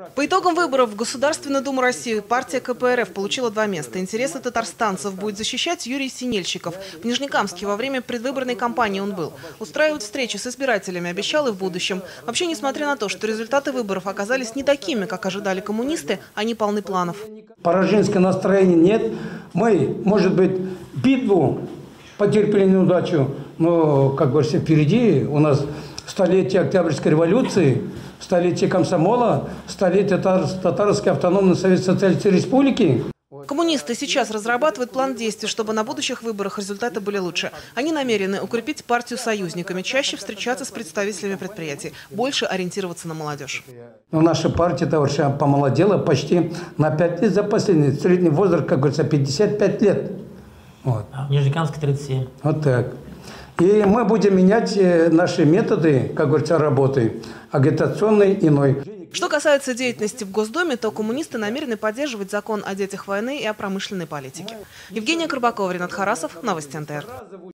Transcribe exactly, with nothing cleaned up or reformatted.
По итогам выборов в Государственную Думу России партия ка пэ эр эф получила два места. Интересы татарстанцев будет защищать Юрий Синельщиков. В Нижнекамске во время предвыборной кампании он был. Устраивать встречи с избирателями обещал и в будущем. Вообще, несмотря на то, что результаты выборов оказались не такими, как ожидали коммунисты, они полны планов. Пораженского настроения нет. Мы, может быть, битву потерпели неудачу, но, как говорится, впереди у нас столетие Октябрьской революции, столетие комсомола, столетие Татарской автономной Советской Социалистической Республики. Коммунисты сейчас разрабатывают план действий, чтобы на будущих выборах результаты были лучше. Они намерены укрепить партию союзниками, чаще встречаться с представителями предприятий, больше ориентироваться на молодежь. Но наша партия, товарищи, помолодела почти на пять лет за последний. Средний возраст, как говорится, пятьдесят пять лет. Вот. А в Нижнекамске тридцать семь. Вот так. И мы будем менять наши методы, как говорится, работы, агитационной иной. Что касается деятельности в Госдуме, то коммунисты намерены поддерживать закон о детях войны и о промышленной политике. Евгения Карбакова, Ренат Харасов, Новости эн тэ эр.